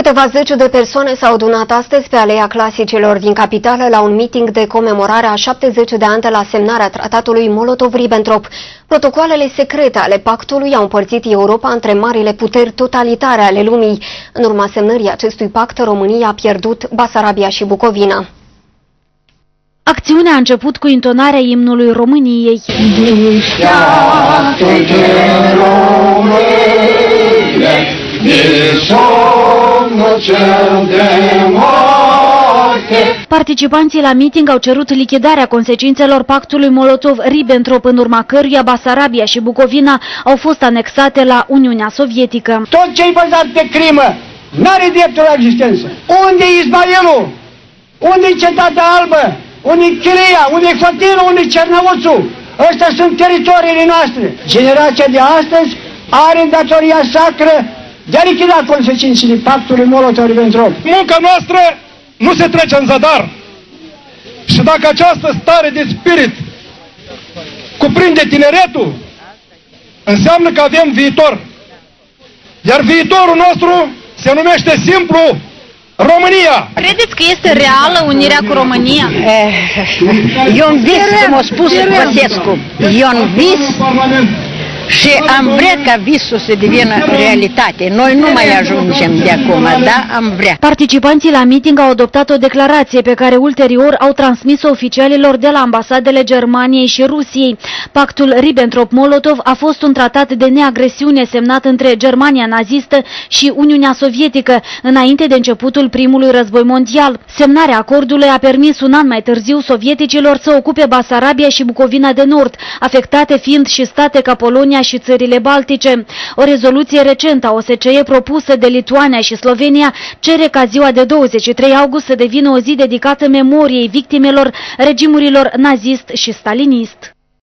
Câteva zeci de persoane s-au adunat astăzi pe Aleea Clasicilor din capitală la un meeting de comemorare a 70 de ani de la semnarea tratatului Molotov-Ribbentrop. Protocoalele secrete ale pactului au împărțit Europa între marile puteri totalitare ale lumii. În urma semnării acestui pact, România a pierdut Basarabia și Bucovina. Acțiunea a început cu intonarea imnului României. Participanții la meeting au cerut lichidarea consecințelor pactului Molotov-Ribbentrop, în urma căruia Basarabia și Bucovina au fost anexate la Uniunea Sovietică. Tot ce-i bazat pe crimă n-are dreptul la existență. Unde-i Ismailul? Unde-i Cetatea Albă? Unde-i Chiria? Unde-i Fătinul? Unde-i Cernăuțu? Ăstea sunt teritoriile noastre. Generația de astăzi are datoria sacră de a lichida consecințele pactului Molotov-Ribbentrop. Munca noastră nu se trece în zadar. Și dacă această stare de spirit cuprinde tineretul, înseamnă că avem viitor. Iar viitorul nostru se numește simplu România. Credeți că este reală unirea cu România? Eu am vis, cum a spus Băsescu, eu am vis și am vrea ca visul să devină realitate. Noi nu mai ajungem de acum, da? Am vrea. Participanții la meeting au adoptat o declarație pe care ulterior au transmis-o oficialilor de la ambasadele Germaniei și Rusiei. Pactul Ribbentrop-Molotov a fost un tratat de neagresiune semnat între Germania nazistă și Uniunea Sovietică, înainte de începutul primului război mondial. Semnarea acordului a permis un an mai târziu sovieticilor să ocupe Basarabia și Bucovina de Nord, afectate fiind și state ca Polonia și țările Baltice. O rezoluție recentă a OSCE propusă de Lituania și Slovenia cere ca ziua de 23 august să devină o zi dedicată memoriei victimelor regimurilor nazist și stalinist.